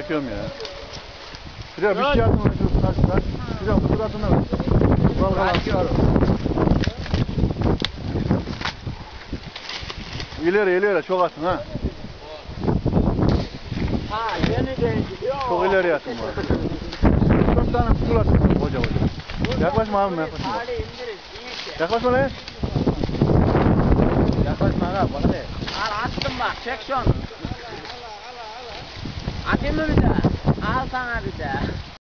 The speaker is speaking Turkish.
çekiyorum ya. Şuraya bir şey atma şu karşıdan. Şuraya bu suratına bak. Dalgalan. İleri çok atın ha. Ha yeni değil. Çok ileri atın var. 4 tane kutu atın koca. Yaklaşma abi yaklaşma. Yaklaşma lan. Yaklaşma abi bana de. Al attım bak çek şunu. Atayım mı bir daha? Al sana bir daha.